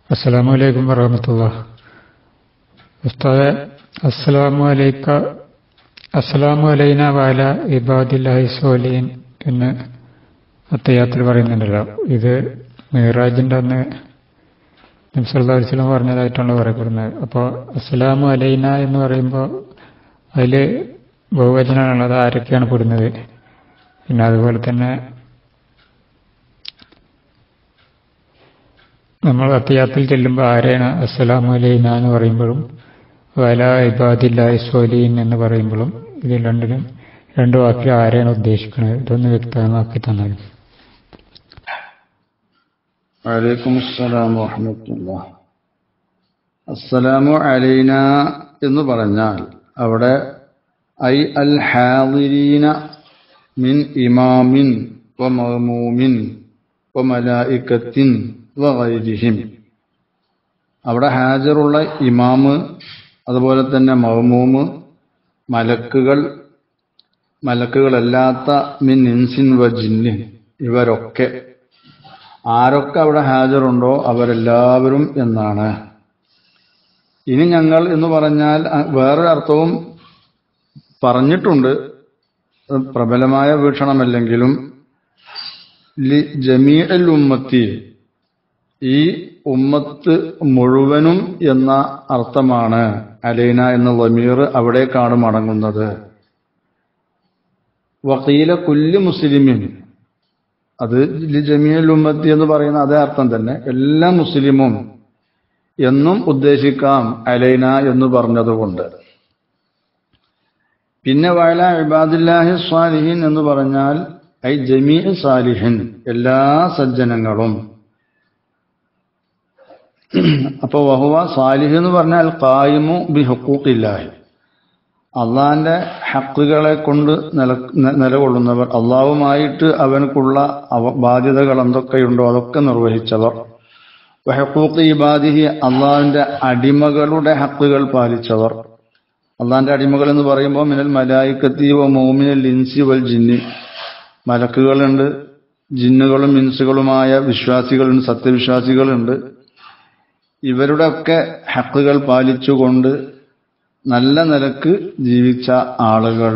അസ്സലാമു അലൈക്കും വറഹ്മത്തുള്ളാഹി. ഉസ്താദെ, അസ്സലാമു അലൈന വഅലാ ഇബാദില്ലാഹി സ്വാലിഹീൻ എന്ന് അത്തഹിയ്യാത്തിൽ പറയുന്നുണ്ടല്ലോ. ഇത് മിഅ്റാജിന്റെ അന്ന് നബി സല്ലല്ലാഹു അലൈഹി വസല്ലം പറഞ്ഞതായിട്ടാണ് പറയപ്പെടുന്നത്. അപ്പോൾ അസ്സലാമു അലൈന എന്ന് പറയുമ്പോൾ അതിൽ ബഹുവചനമാണുള്ളത്. ആരൊക്കെയാണ് പെടുന്നത്? പിന്നെ അതുപോലെ തന്നെ നമ്മൾ അത്തഹിയ്യാത്തിൽ ചെല്ലുമ്പോൾ ആരെയാണ് അസ്സലാമു അലൈന എന്ന് പറയുമ്പോഴും വഅലാ ഇബാദില്ലാഹി സ്വാലിഹീൻ എന്ന് പറയുമ്പോഴും ഇതിൽ രണ്ട് വാക്കിൽ ആരെയാണ് ഉദ്ദേശിക്കുന്നത്? ഇതൊന്ന് വ്യക്തമാക്കി തന്നാലും. വഅലൈക്കും അസ്സലാം വറഹ്മത്തുള്ളാഹി. അസ്സലാമു അലൈന എന്ന് പറഞ്ഞാൽ അവിടെ ഐ അൽ ഹാദിരീന മിൻ ഇമാമിൻ വ മഅ്മൂമിൻ വ മലായികത്തിൻ വ ഗൈരിഹിം. അവിടെ ഹാജറുള്ള ഇമാമ്, അതുപോലെ തന്നെ മഅ്മൂമ്, മലക്കുകളല്ലാത്ത മിൻ ഇൻസിൻ വ ജിന്നിൻ, ഇവരൊക്കെ ആരൊക്കെ അവിടെ ഹാജറുണ്ടോ അവരെല്ലാവരും എന്നാണ്. ഇനി ഞങ്ങൾ എന്ന് പറഞ്ഞാൽ വേറൊരു അർത്ഥവും പറഞ്ഞിട്ടുണ്ട്, പ്രബലമായ വീക്ഷണമല്ലെങ്കിലും ലി ജമീഅൽ ഉമ്മത്തി, ഈ ഉമ്മത്ത് മുഴുവനും എന്ന അർത്ഥമാണ് അലൈന എന്ന ളമീർ അവിടേക്കാണ് മടങ്ങുന്നത്. വഖീല കുല്ലി മുസ്ലിമിൻ, അത് ലി ജമീഅൽ ഉമ്മത്തി എന്ന് പറയുന്ന അതേ അർത്ഥം തന്നെ, എല്ലാ മുസ്ലിമും എന്നും ഉദ്ദേശിക്കാം അലൈന എന്ന് പറഞ്ഞതുകൊണ്ട്. പിന്നെ വഅലാ ഇബാദില്ലാഹി സ്വാലിഹീൻ എന്ന് പറഞ്ഞാൽ ഐ ജമീഅ സാലിഹിൻ, എല്ലാ സജ്ജനങ്ങളും. അപ്പൊ വഹുവ സാലിഹ് എന്ന് പറഞ്ഞാൽ ഖായിമു ബി ഹുഖൂഖില്ലാഹി, അള്ളാഹിന്റെ ഹക്കുകളെ കൊണ്ട് നിലകൊള്ളുന്നവർ, അള്ളാഹുമായിട്ട് അവനക്കുള്ള ബാധ്യതകൾ എന്തൊക്കെയുണ്ടോ അതൊക്കെ നിർവഹിച്ചവർ. വഹഖൂഖി ഇബാദിഹി, അള്ളാഹിന്റെ അടിമകളുടെ ഹക്കുകൾ പാലിച്ചവർ. അള്ളാഹിന്റെ അടിമകൾ എന്ന് പറയുമ്പോൾ മിനൽ മലായികത്തി വ മുഅ്മിനിൽ ഇൻസി വൽ ജിന്നി, മലക്കുകളുണ്ട്, ജിന്നുകളും ഇൻസുകളുമായ വിശ്വാസികളുണ്ട്, സത്യവിശ്വാസികളുണ്ട്. ഇവരുടെ ഒക്കെ ഹക്കുകൾ പാലിച്ചുകൊണ്ട് നല്ല നിലക്ക് ജീവിച്ച ആളുകൾ.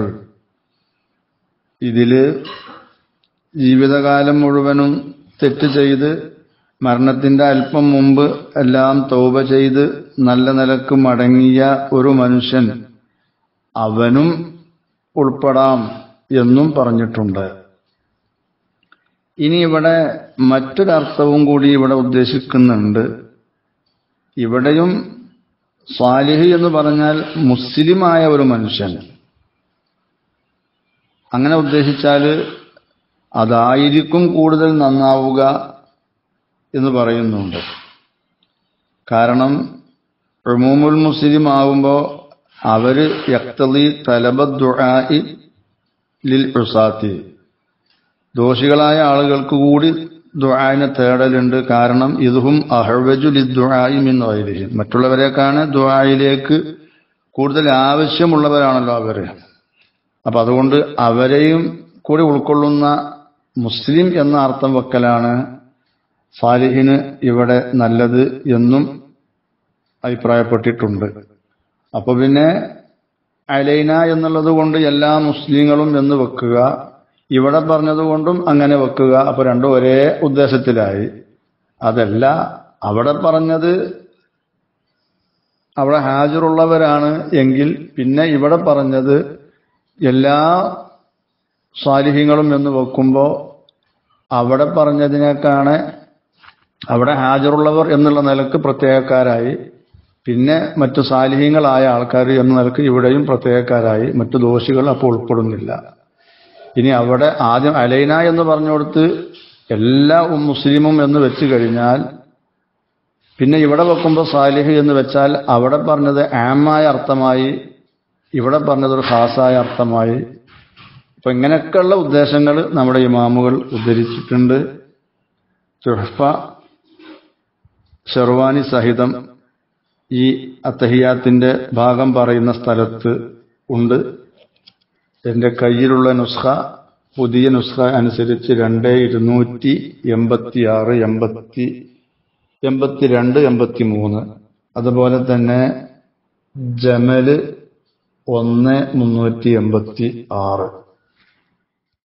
ഇതില് ജീവിതകാലം മുഴുവനും തെറ്റ് ചെയ്ത് മരണത്തിന്റെ അല്പം മുമ്പ് എല്ലാം തൗബ ചെയ്ത് നല്ല നിലക്ക് മടങ്ങിയ ഒരു മനുഷ്യൻ, അവനും ഉൾപ്പെടാം എന്നും പറഞ്ഞിട്ടുണ്ട്. ഇനി ഇവിടെ മറ്റൊരർത്ഥവും കൂടി ഇവിടെ ഉദ്ദേശിക്കുന്നുണ്ട്. ഇവിടെയും സ്വാലിഹ് എന്ന് പറഞ്ഞാൽ മുസ്ലിമായ ഒരു മനുഷ്യൻ, അങ്ങനെ ഉദ്ദേശിച്ചാൽ അതായിരിക്കും കൂടുതൽ നന്നാവുക എന്ന് പറയുന്നുണ്ട്. കാരണം ഉമൂമുൽ മുസ്ലിം ആവുമ്പോൾ അവര് യഖ്തളി തലബ ദുആഇ ലിൽ ഉസാത്തി, ദോഷികളായ ആളുകൾക്ക് കൂടി ദുആഇനെ തേടലുണ്ട്. കാരണം ഇദ്ഹും അഹ്വജു ലിദ്ദുആഇ മിൻ ഗൈരിഹിം, മറ്റുള്ളവരെക്കാണ് ദുആയിലേക്ക് കൂടുതൽ ആവശ്യമുള്ളവരാണല്ലോ അവര്. അപ്പൊ അതുകൊണ്ട് അവരെയും കൂടി ഉൾക്കൊള്ളുന്ന മുസ്ലിം എന്ന അർത്ഥം വെക്കലാണ് സാലിഹിന് ഇവിടെ നല്ലത് എന്നും അഭിപ്രായപ്പെട്ടിട്ടുണ്ട്. അപ്പൊ പിന്നെ അലൈന എന്നുള്ളത് കൊണ്ട് എല്ലാ മുസ്ലിങ്ങളും എന്ന് വെക്കുക, ഇവിടെ പറഞ്ഞതുകൊണ്ടും അങ്ങനെ വെക്കുക. അപ്പൊ രണ്ടും ഒരേ ഉദ്ദേശത്തിലായി. അതല്ല, അവിടെ പറഞ്ഞത് അവിടെ ഹാജറുള്ളവരാണ് എങ്കിൽ പിന്നെ ഇവിടെ പറഞ്ഞത് എല്ലാ സാലിഹ്യങ്ങളും എന്ന് വെക്കുമ്പോൾ അവിടെ പറഞ്ഞതിനേക്കാണ് അവിടെ ഹാജറുള്ളവർ എന്നുള്ള നിലക്ക് പ്രത്യേകക്കാരായി, പിന്നെ മറ്റു സാലിഹ്യങ്ങളായ ആൾക്കാർ എന്ന നിലക്ക് ഇവിടെയും പ്രത്യേകക്കാരായി. മറ്റു ദോഷികൾ അപ്പോൾ ഉൾപ്പെടുന്നില്ല. ഇനി അവിടെ ആദ്യം അലൈന എന്ന് പറഞ്ഞുകൊടുത്ത് എല്ലാ മുസ്ലിമും എന്ന് വെച്ച് കഴിഞ്ഞാൽ പിന്നെ ഇവിടെ വെക്കുമ്പോൾ സാലിഹ് എന്ന് വെച്ചാൽ അവിടെ പറഞ്ഞത് ആമായ അർത്ഥമായി, ഇവിടെ പറഞ്ഞതൊരു ഖാസായ അർത്ഥമായി. അപ്പൊ ഇങ്ങനെയൊക്കെയുള്ള ഉദ്ദേശങ്ങൾ നമ്മുടെ ഇമാമുകൾ ഉദ്ധരിച്ചിട്ടുണ്ട്. തുഹ്ഫ ഷർവാനി സഹിതം ഈ അത്തഹിയാത്തിന്റെ ഭാഗം പറയുന്ന സ്ഥലത്ത് ഉണ്ട്. എന്റെ കയ്യിലുള്ള നുസ്ഖ, പുതിയ നുസ്ഖ അനുസരിച്ച് 2286 82, 83. അതുപോലെ തന്നെ ജമല് 1, 386.